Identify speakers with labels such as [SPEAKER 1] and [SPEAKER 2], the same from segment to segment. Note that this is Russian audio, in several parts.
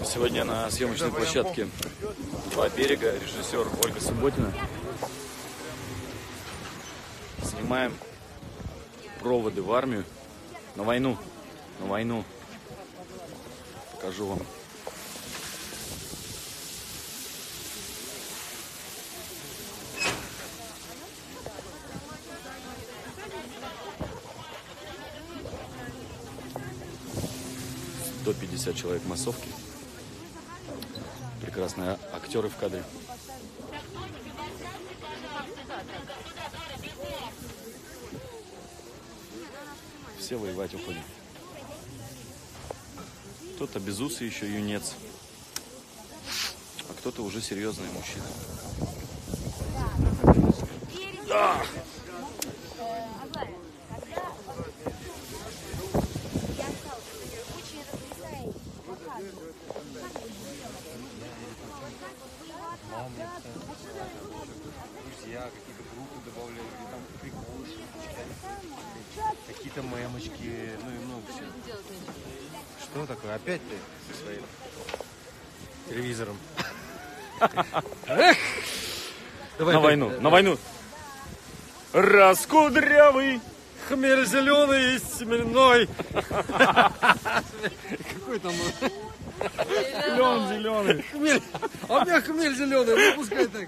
[SPEAKER 1] Сегодня на съемочной площадке «Два берега» режиссер Ольга Субботина. Снимаем проводы в армию, на войну. Покажу вам. До 50 человек массовки. Прекрасные актеры в кадре. Все воевать уходят. Кто-то без уса еще юнец, а кто-то уже серьезный мужчина. Да!
[SPEAKER 2] Друзья, какие-то группы добавляли, там приколы, какие-то мемочки, ну и много всего. Что такое? Опять ты со своим телевизором?
[SPEAKER 1] На войну. Раскудрявый.
[SPEAKER 2] Хмель зеленый и семенной. Какой там?
[SPEAKER 1] Лен зеленый.
[SPEAKER 2] Хмель. А у меня хмель зеленый, ну пускай так.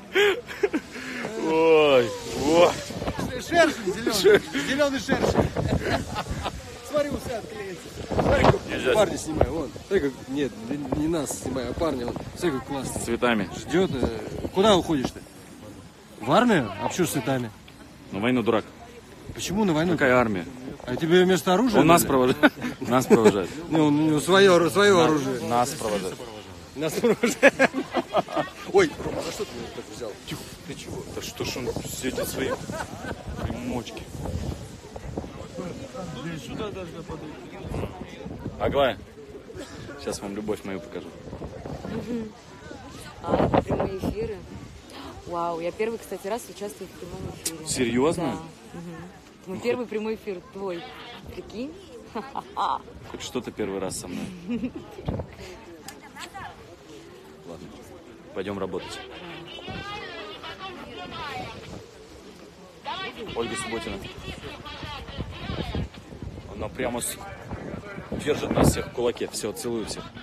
[SPEAKER 1] Ой, о.
[SPEAKER 2] Шершень зеленый. Зеленый шершень. Смотри, усы отклеится. Парни снимай, вон. Смотри, как... Нет, не нас снимай, а парня. Вон. Смотри, как классно.
[SPEAKER 1] С цветами.
[SPEAKER 2] Ждет. Куда уходишь-то? В армию? А почему с цветами?
[SPEAKER 1] На войну, дурак.
[SPEAKER 2] Почему на войну?
[SPEAKER 1] Какая армия?
[SPEAKER 2] А тебе вместо оружия?
[SPEAKER 1] Он нас провожает. Нас провожает.
[SPEAKER 2] Ну, у него свое оружие.
[SPEAKER 1] Нас провожает.
[SPEAKER 2] Нас провожает. Ой, Рома, а что ты меня так взял?
[SPEAKER 1] Тихо, ты чего? Да что ж он светит свои примочки.
[SPEAKER 2] Сюда должна подойти.
[SPEAKER 1] Аглая, сейчас вам любовь мою покажу.
[SPEAKER 3] А, прямые эфиры. Вау, я первый, кстати, раз участвую в прямом эфире.
[SPEAKER 1] Серьезно?
[SPEAKER 3] Да. Мой первый прямой эфир твой. Прикинь?
[SPEAKER 1] Хоть что-то первый раз со мной. Ладно, пойдем работать. Ольга Субботина. Она прямо держит нас всех в кулаке. Все, целую всех.